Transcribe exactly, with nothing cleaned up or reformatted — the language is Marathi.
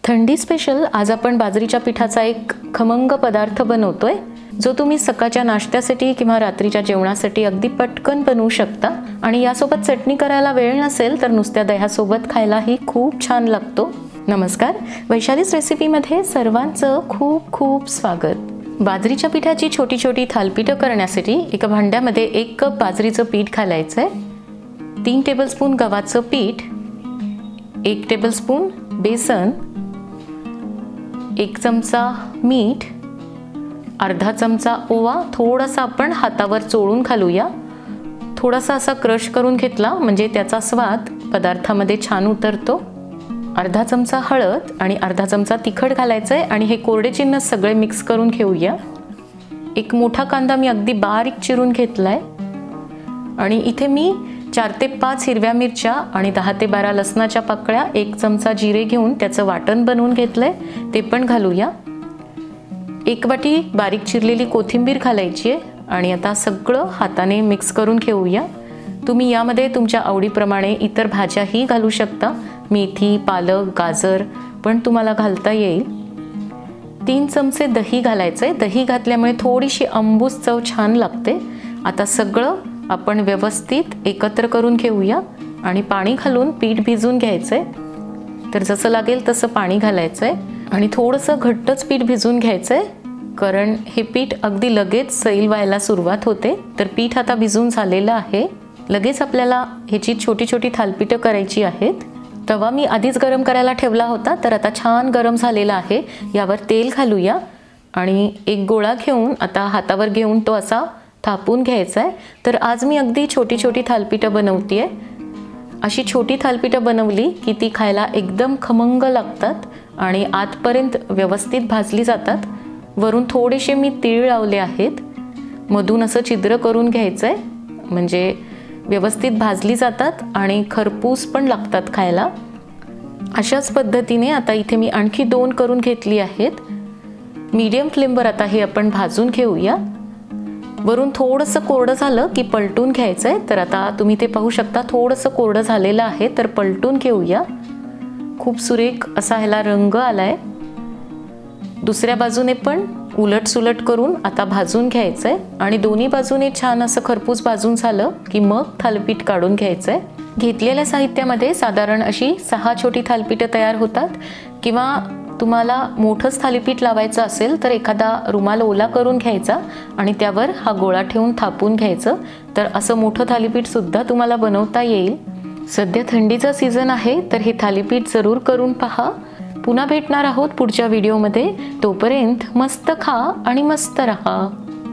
थंडी स्पेशल आज आपण बाजरीच्या पिठाचा एक खमंग पदार्थ बनवतोय, जो तुम्ही सकाळच्या नाश्त्यासाठी किंवा रात्रीच्या जेवणासाठी अगदी पटकन बनवू शकता। आणि यासोबत चटणी करायला वेळ नसेल तर नुसत्या दह्यासोबत खायलाही खूप छान लागतो। नमस्कार, वैशालीच रेसिपीमध्ये सर्वांचं खूप खूप स्वागत। बाजरीच्या पिठाची छोटी छोटी थालपीठं करण्यासाठी एका भांड्यामध्ये एक कप बाजरीचं पीठ घालायचं आहे, तीन टेबलस्पून गव्हाचं पीठ, एक टेबलस्पून बेसन, एक चमचा मीठ, अर्धा चमचा ओवा थोडासा आपण हातावर चोळून घालूया। थोडासा असा क्रश करून घेतला म्हणजे त्याचा स्वाद पदार्थामध्ये छान उतरतो। अर्धा चमचा हळद आणि अर्धा चमचा तिखट घालायचं आहे आणि हे कोरडे जिन्नस सगळे मिक्स करून घेऊया। एक मोठा कांदा मी अगदी बारीक चिरून घेतलाय आणि इथे मी चार ते पाच हिरव्या मिरच्या आणि दहा ते बारा लसणाच्या पाकळ्या, एक चमचा जिरे घेऊन त्याचं वाटण बनवून घेतलंय, ते पण घालूया। एक वाटी बारीक चिरलेली कोथिंबीर घालायची आहे आणि आता सगळं हाताने मिक्स करून घेऊया। तुम्ही यामध्ये तुमच्या आवडीप्रमाणे इतर भाज्याही घालू शकता, मेथी, पालक, गाजर पण तुम्हाला घालता येईल। तीन चमचे दही घालायचे, दही घातल्यामुळे थोडीशी आंबूस चव छान लागते। आता सगळं आपण व्यवस्थित एकत्र करून घेऊया आणि पाणी घालून पीठ भिजवून घ्यायचंय। तर जसं लागेल तसं पाणी घालायचंय आणि थोडंसं घट्टच पीठ भिजवून घ्यायचंय, कारण हे पीठ अगदी लगेच सैल व्हायला सुरुवात होते। तर पीठ आता भिजून झालेलं आहे, लगेच आपल्याला ह्याची छोटी छोटी थालपीठं करायची आहेत। तवा मी आधीच गरम करायला ठेवला होता, तर आता छान गरम झालेला आहे। यावर तेल घालूया आणि एक गोळा घेऊन आता हातावर घेऊन तो असा थापून घ्यायचा आहे। तर आज मी अगदी छोटी छोटी थालपीठं बनवतीये। अशी छोटी थालपीठं बनवली की ती खायला एकदम खमंग लागतात आणि आतपर्यंत व्यवस्थित भाजली जातात। वरून थोडेसे मी तीळ लावले आहेत, मधून असं छिद्र करून घ्यायचं आहे म्हणजे व्यवस्थित भाजली जातात आणि खरपूस पण लागतात खायला। अशाच पद्धतीने आता इथे मी आणखी दोन करून घेतली आहेत। मीडियम फ्लेमवर आता हे आपण भाजून घेऊया। वरून थोडंसं कोरडं झालं की पलटून घ्यायचं आहे। तर आता तुम्ही ते पाहू शकता, थोडंसं कोरडं झालेलं आहे, तर पलटून घेऊया। खूप सुरेख असा ह्याला रंग आलाय। दुसऱ्या बाजूने पण उलट सुलट करून आता भाजून घ्यायचं आहे आणि दोन्ही बाजूने छान असं खरपूस भाजून झालं की मग थालपीठ काढून घ्यायचं आहे। घेतलेल्या साहित्यामध्ये साधारण अशी सहा छोटी थालपीठं तयार होतात, किंवा तुम्हाला मोठंच थालीपीठ लावायचं असेल तर एखादा रुमाल ओला करून घ्यायचा आणि त्यावर हा गोळा ठेवून थापून घ्यायचं, तर असं मोठं थालीपीठ सुद्धा तुम्हाला बनवता येईल। सध्या थंडीचा सीझन आहे, तर हे थालीपीठ जरूर करून पहा। पुन्हा भेटणार आहोत पुढच्या व्हिडिओमध्ये, तोपर्यंत मस्त खा आणि मस्त रहा।